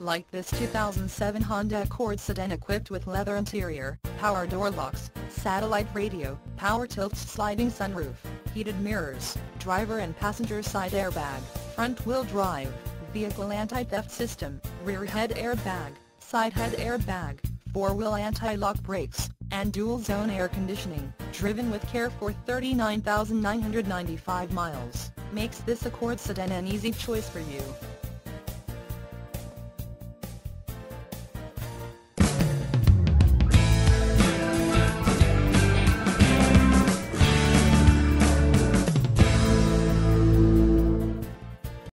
Like this 2007 Honda Accord Sedan equipped with leather interior, power door locks, satellite radio, power tilt sliding sunroof, heated mirrors, driver and passenger side airbag, front-wheel drive, vehicle anti-theft system, rear head airbag, side head airbag, four-wheel anti-lock brakes, and dual-zone air conditioning, driven with care for 39,995 miles, makes this Accord Sedan an easy choice for you.